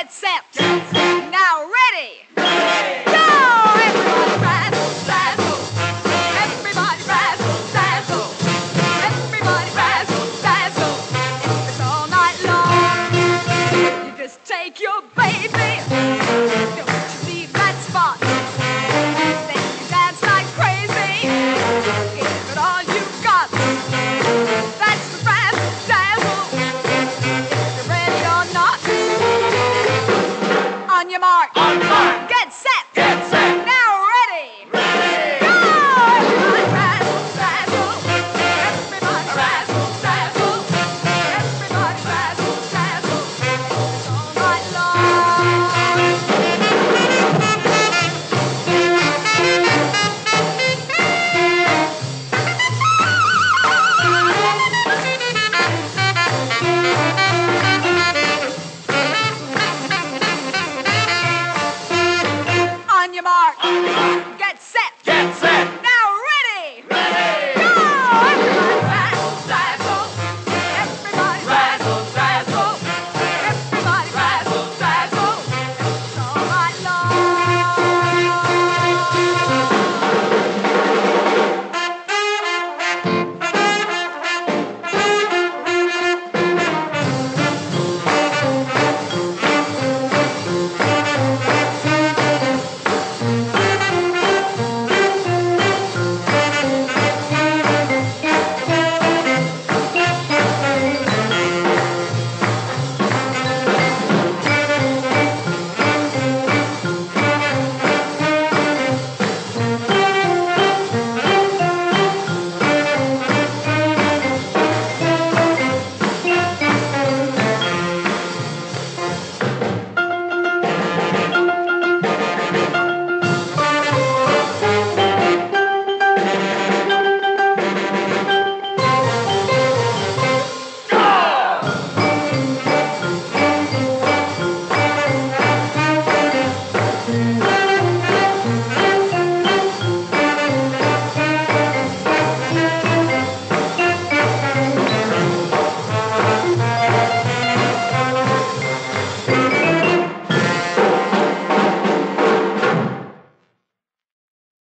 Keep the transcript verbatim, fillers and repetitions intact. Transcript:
get set. Now ready. Go! Everybody razzle, dazzle. Everybody razzle, dazzle. Everybody razzle, dazzle. It's all night long. You just take your baby. Don't you leave that spot. Then you dance like crazy. Give it all you got. That's the razzle dazzle. If you're ready or not. On your mark.